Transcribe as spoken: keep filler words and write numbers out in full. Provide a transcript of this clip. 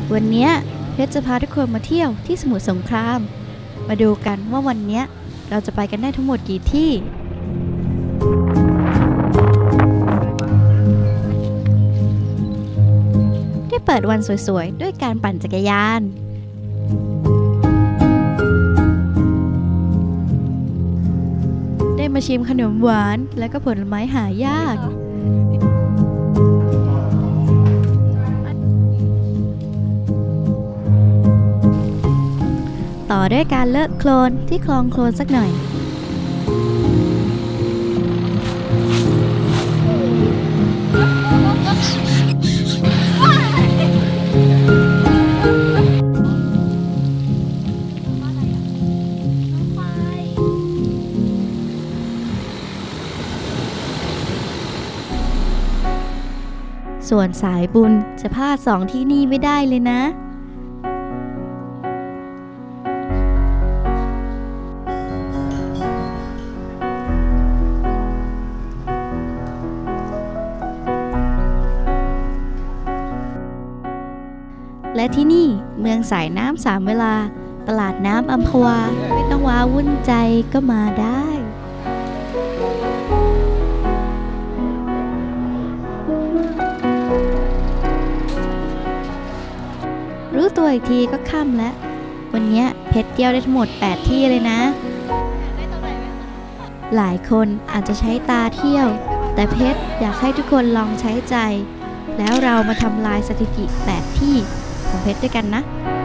วันนี้เพชรจะพาทุกคนมาเที่ยวที่สมุทรสงครามมาดูกันว่าวันนี้เราจะไปกันได้ทั้งหมดกี่ที่ได้เปิดวันสวยๆด้วยการปั่นจักรยานได้มาชิมขนมหวานและก็ผลไม้หายากต่อด้วยการเลอะโคลนที่คลองโคลนสักหน่อยส่วนสายบุญจะพลาดสองที่นี่ไม่ได้เลยนะและที่นี่เมืองสายน้ำสามเวลาตลาดน้ำอัมพวาไม่ต้องว้าวุ่นใจก็มาได้รู้ตัวอีกทีก็ค่ำแล้ววันนี้เพชรเที่ยวได้ทั้งหมดแปดที่เลยนะหลายคนอาจจะใช้ตาเที่ยวแต่เพชรอยากให้ทุกคนลองใช้ใจแล้วเรามาทำลายสถิติแปดที่ของเพชรด้วยกันนะ